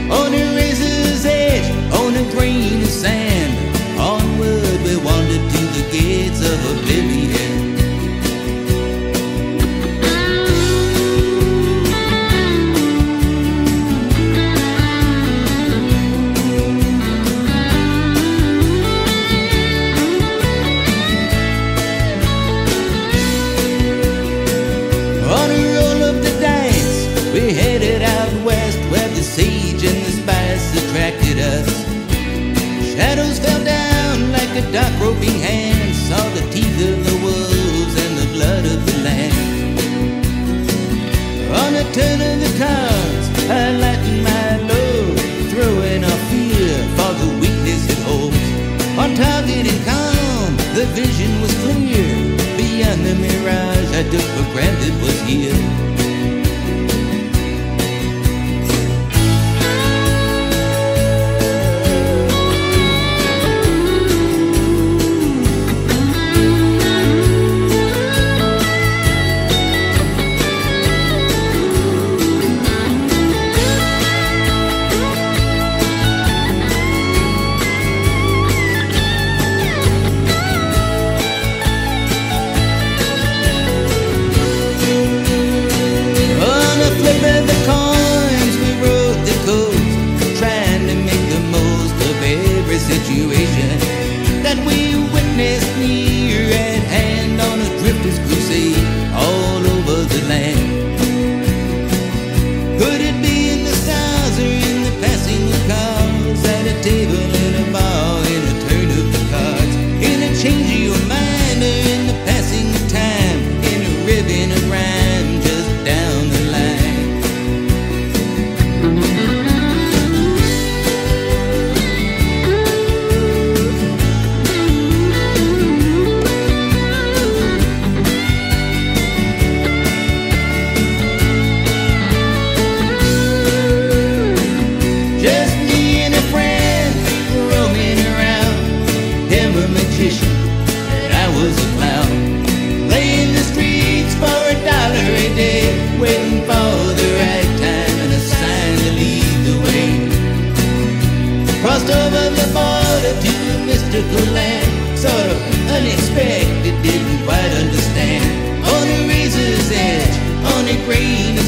On a razor's edge, on a grain of sand, onward we wandered to the gates of oblivion. On a roll of the dice, we headed out west where the sage and the spice attracted us. Shadows fell down like a dark roping hand, saw the teeth of the wolves and the blood of the lamb. On a turn of the cards, I lightened my load, throwing off fear for the weakness it holds. On target and calm, the vision was clear, beyond the mirage I took for granted was here. Flipping the coins, we rode the coast, trying to make the most of every situation that we witnessed near at hand on a drifter's crusade all over the land. Could it be in the stars or in the passing of cars, at a table, in a bar, in a turn of the cards, in a change of your mind or in the passing of time, in a ribbon of rhyme just down the line? Just me and a friend roaming around, him a magician and I was a clown, laying the streets for $1 a day, waiting for the right time and a sign to lead the way. Crossed over the border to a mystical land, sort of unexpected, didn't quite understand. On a razor's edge, on a grain of